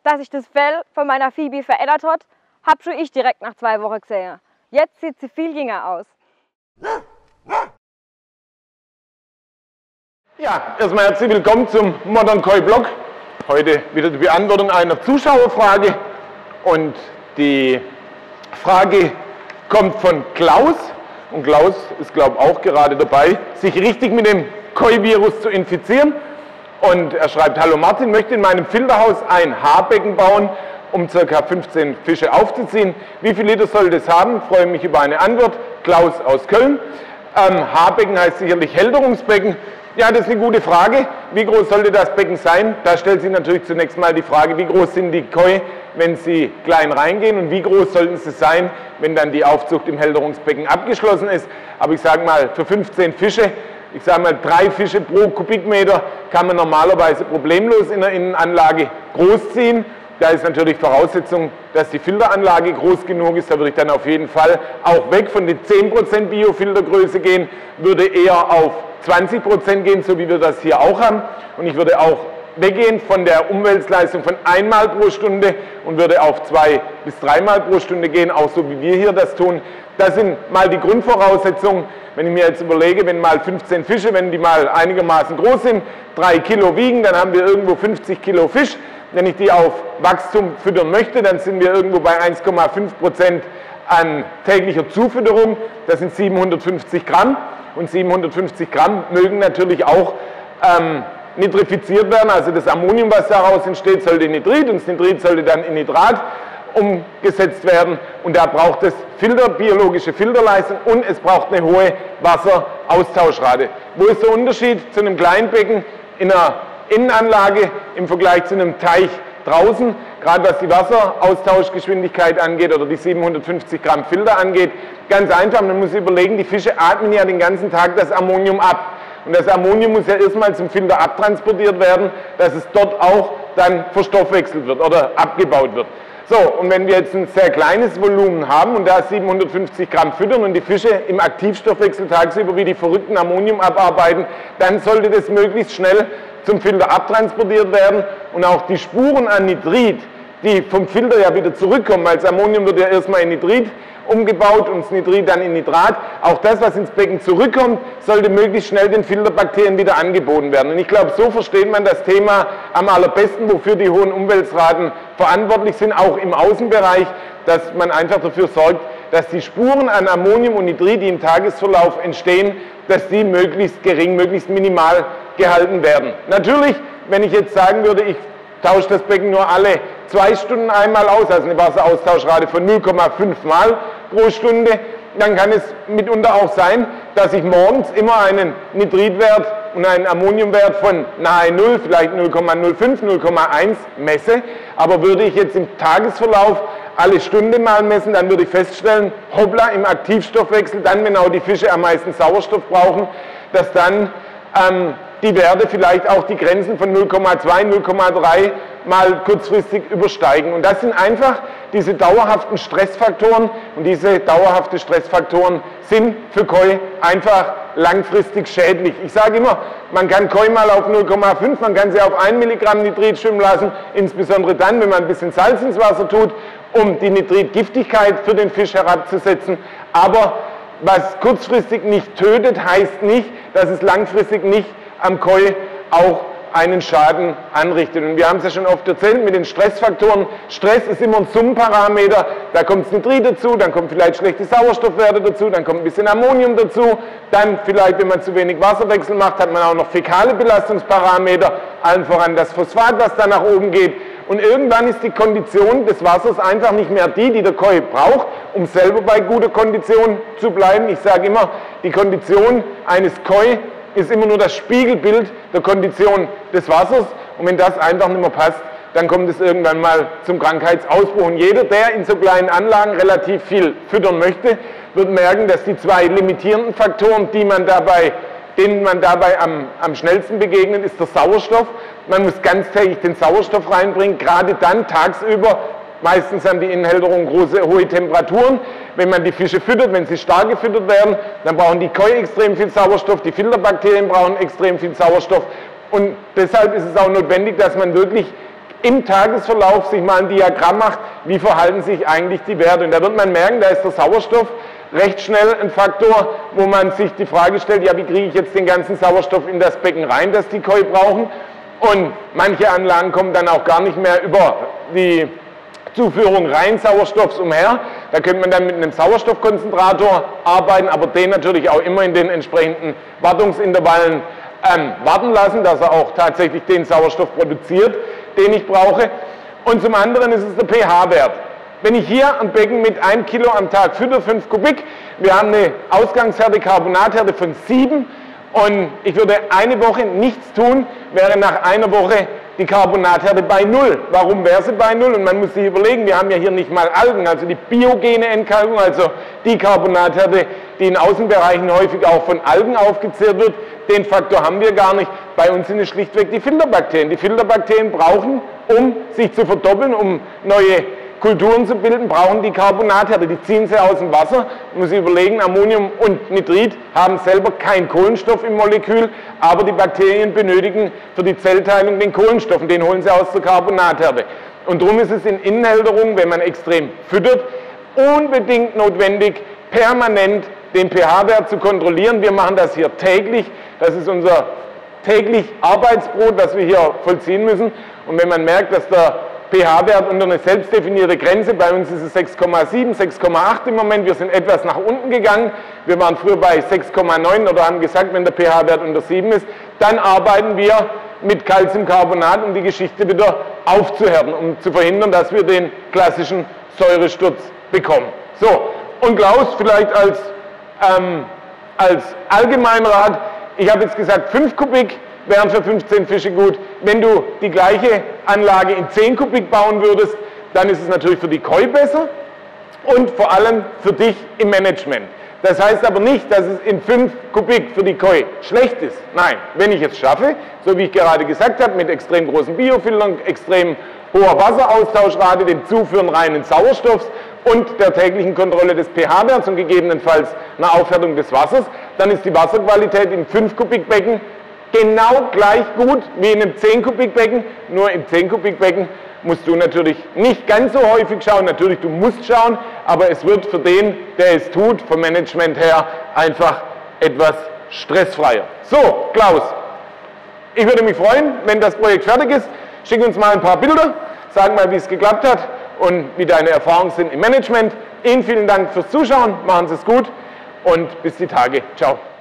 Dass sich das Fell von meiner Phoebe verändert hat, hab schon ich direkt nach 2 Wochen gesehen. Jetzt sieht sie viel jünger aus. Ja, erstmal herzlich willkommen zum Modern Koi Blog. Heute wieder die Beantwortung einer Zuschauerfrage. Und die Frage kommt von Klaus. Und Klaus ist, glaube ich, auch gerade dabei, sich richtig mit dem Koi-Virus zu infizieren. Und er schreibt: Hallo Martin, möchte in meinem Filterhaus ein Haarbecken bauen, um ca. 15 Fische aufzuziehen. Wie viel Liter soll das haben? Freue mich über eine Antwort. Klaus aus Köln. Haarbecken heißt sicherlich Hälterungsbecken. Ja, das ist eine gute Frage. Wie groß sollte das Becken sein? Da stellt sich natürlich zunächst mal die Frage, wie groß sind die Koi, wenn sie klein reingehen, und wie groß sollten sie sein, wenn dann die Aufzucht im Hälterungsbecken abgeschlossen ist. Aber ich sage mal, für 15 Fische, ich sage mal 3 Fische pro Kubikmeter, kann man normalerweise problemlos in der Innenanlage großziehen. Da ist natürlich Voraussetzung, dass die Filteranlage groß genug ist. Da würde ich dann auf jeden Fall auch weg von den 10% Biofiltergröße gehen, würde eher auf 20% gehen, so wie wir das hier auch haben. Und ich würde auch weggehen von der Umweltleistung von einmal pro Stunde und würde auf 2 bis 3 Mal pro Stunde gehen, auch so wie wir hier das tun. Das sind mal die Grundvoraussetzungen. Wenn ich mir jetzt überlege, wenn mal 15 Fische, wenn die mal einigermaßen groß sind, 3 Kilo wiegen, dann haben wir irgendwo 50 Kilo Fisch. Wenn ich die auf Wachstum füttern möchte, dann sind wir irgendwo bei 1,5% an täglicher Zufütterung. Das sind 750 Gramm. Und 750 Gramm mögen natürlich auch nitrifiziert werden. Also das Ammonium, was daraus entsteht, sollte in Nitrit, und das Nitrit sollte dann in Nitrat umgesetzt werden. Und da braucht es biologische Filterleistung, und es braucht eine hohe Wasseraustauschrate. Wo ist der Unterschied zu einem Kleinbecken in einer Innenanlage im Vergleich zu einem Teich draußen? Gerade was die Wasseraustauschgeschwindigkeit angeht oder die 750 Gramm Filter angeht, ganz einfach. Man muss überlegen, die Fische atmen ja den ganzen Tag das Ammonium ab. Und das Ammonium muss ja erstmal zum Filter abtransportiert werden, dass es dort auch dann verstoffwechselt wird oder abgebaut wird. So, und wenn wir jetzt ein sehr kleines Volumen haben und da 750 Gramm füttern und die Fische im Aktivstoffwechsel tagsüber wie die verrückten Ammonium abarbeiten, dann sollte das möglichst schnell zum Filter abtransportiert werden, und auch die Spuren an Nitrit, die vom Filter ja wieder zurückkommen, weil das Ammonium wird ja erstmal in Nitrit umgebaut und das Nitrit dann in Nitrat. Auch das, was ins Becken zurückkommt, sollte möglichst schnell den Filterbakterien wieder angeboten werden. Und ich glaube, so versteht man das Thema am allerbesten, wofür die hohen Umweltraten verantwortlich sind, auch im Außenbereich, dass man einfach dafür sorgt, dass die Spuren an Ammonium und Nitrit, die im Tagesverlauf entstehen, dass die möglichst gering, möglichst minimal gehalten werden. Natürlich, wenn ich jetzt sagen würde, ich tausche das Becken nur alle 2 Stunden einmal aus, also eine Wasseraustauschrate von 0,5 Mal pro Stunde, dann kann es mitunter auch sein, dass ich morgens immer einen Nitritwert und einen Ammoniumwert von nahe 0, vielleicht 0,05, 0,1 messe. Aber würde ich jetzt im Tagesverlauf alle Stunde mal messen, dann würde ich feststellen, hoppla, im Aktivstoffwechsel, dann, wenn auch die Fische am meisten Sauerstoff brauchen, dass dann die Werte vielleicht auch die Grenzen von 0,2, 0,3 mal kurzfristig übersteigen. Und das sind einfach diese dauerhaften Stressfaktoren, und diese dauerhaften Stressfaktoren sind für Koi einfach langfristig schädlich. Ich sage immer, man kann Koi mal auf 0,5, man kann sie auf 1 Milligramm Nitrit schwimmen lassen, insbesondere dann, wenn man ein bisschen Salz ins Wasser tut, um die Nitritgiftigkeit für den Fisch herabzusetzen. Aber was kurzfristig nicht tötet, heißt nicht, dass es langfristig nicht am Koi auch einen Schaden anrichtet. Und wir haben es ja schon oft erzählt mit den Stressfaktoren. Stress ist immer ein Summenparameter. Da kommt das Nitrit dazu, dann kommen vielleicht schlechte Sauerstoffwerte dazu, dann kommt ein bisschen Ammonium dazu. Dann vielleicht, wenn man zu wenig Wasserwechsel macht, hat man auch noch fäkale Belastungsparameter, allen voran das Phosphat, was da nach oben geht. Und irgendwann ist die Kondition des Wassers einfach nicht mehr die der Koi braucht, um selber bei guter Kondition zu bleiben. Ich sage immer, die Kondition eines Koi ist immer nur das Spiegelbild der Kondition des Wassers. Und wenn das einfach nicht mehr passt, dann kommt es irgendwann mal zum Krankheitsausbruch. Und jeder, der in so kleinen Anlagen relativ viel füttern möchte, wird merken, dass die 2 limitierenden Faktoren, denen man dabei am schnellsten begegnet, ist der Sauerstoff. Man muss ganztägig den Sauerstoff reinbringen, gerade dann tagsüber. Meistens haben die Innenhälterungen hohe Temperaturen. Wenn man die Fische füttert, wenn sie stark gefüttert werden, dann brauchen die Koi extrem viel Sauerstoff, die Filterbakterien brauchen extrem viel Sauerstoff. Und deshalb ist es auch notwendig, dass man wirklich im Tagesverlauf sich mal ein Diagramm macht, wie verhalten sich eigentlich die Werte. Und da wird man merken, da ist der Sauerstoff recht schnell ein Faktor, wo man sich die Frage stellt, ja, wie kriege ich jetzt den ganzen Sauerstoff in das Becken rein, das die Koi brauchen. Und manche Anlagen kommen dann auch gar nicht mehr über die Zuführung rein Sauerstoffs umher. Da könnte man dann mit einem Sauerstoffkonzentrator arbeiten, aber den natürlich auch immer in den entsprechenden Wartungsintervallen warten lassen, dass er auch tatsächlich den Sauerstoff produziert, den ich brauche. Und zum anderen ist es der pH-Wert. Wenn ich hier ein Becken mit 1 Kilo am Tag fütter, 5 Kubik, wir haben eine Ausgangshärte, Carbonathärte von 7 und ich würde eine Woche nichts tun, wäre nach einer Woche die Carbonathärte bei 0. Warum wäre sie bei 0? Und man muss sich überlegen, wir haben ja hier nicht mal Algen, also die biogene Entkalkung, also die Carbonathärte, die in Außenbereichen häufig auch von Algen aufgezehrt wird, den Faktor haben wir gar nicht. Bei uns sind es schlichtweg die Filterbakterien. Die Filterbakterien brauchen, um sich zu verdoppeln, um neue Kulturen zu bilden, brauchen die Carbonathärte. Die ziehen sie aus dem Wasser. Man muss sich überlegen, Ammonium und Nitrit haben selber keinen Kohlenstoff im Molekül, aber die Bakterien benötigen für die Zellteilung den Kohlenstoff und den holen sie aus der Carbonathärte. Und darum ist es in Innenhälterungen, wenn man extrem füttert, unbedingt notwendig, permanent den pH-Wert zu kontrollieren. Wir machen das hier täglich. Das ist unser täglich Arbeitsbrot, das wir hier vollziehen müssen. Und wenn man merkt, dass der pH-Wert unter eine selbstdefinierte Grenze, bei uns ist es 6,7, 6,8 im Moment, wir sind etwas nach unten gegangen, wir waren früher bei 6,9 oder haben gesagt, wenn der pH-Wert unter 7 ist, dann arbeiten wir mit Calciumcarbonat, um die Geschichte wieder aufzuhärten, um zu verhindern, dass wir den klassischen Säuresturz bekommen. So, und Klaus, vielleicht als Allgemeinrat, ich habe jetzt gesagt 5 Kubik, wären für 15 Fische gut. Wenn du die gleiche Anlage in 10 Kubik bauen würdest, dann ist es natürlich für die Koi besser und vor allem für dich im Management. Das heißt aber nicht, dass es in 5 Kubik für die Koi schlecht ist. Nein, wenn ich es schaffe, so wie ich gerade gesagt habe, mit extrem großen Biofiltern, extrem hoher Wasseraustauschrate, dem Zuführen reinen Sauerstoffs und der täglichen Kontrolle des pH-Werts und gegebenenfalls einer Aufhärtung des Wassers, dann ist die Wasserqualität im 5 Kubik Becken genau gleich gut wie in einem 10 Kubik Becken, nur im 10 Kubik Becken musst du natürlich nicht ganz so häufig schauen, natürlich du musst schauen, aber es wird für den, der es tut, vom Management her einfach etwas stressfreier. So, Klaus, ich würde mich freuen, wenn das Projekt fertig ist, schick uns mal ein paar Bilder, sag mal, wie es geklappt hat und wie deine Erfahrungen sind im Management. Ihnen vielen Dank fürs Zuschauen, machen Sie es gut und bis die Tage. Ciao.